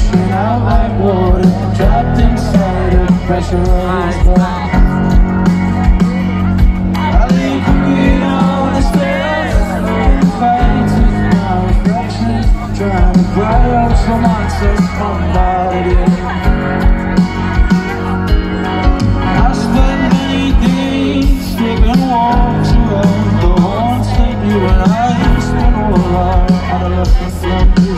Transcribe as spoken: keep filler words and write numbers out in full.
rushing out like water, trapped inside a pressurized body. I leave you on the stairs, fighting my reflections, trying to brush the monsters from my body. I spent many days taking walks around the haunts that you and I spent all our adolescence long.